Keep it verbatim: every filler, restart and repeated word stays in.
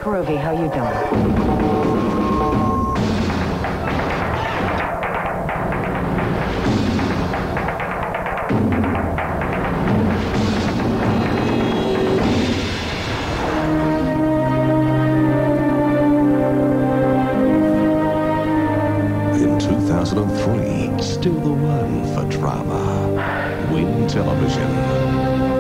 Groovy, how you doing? In two thousand three, still the one for drama. Win Television.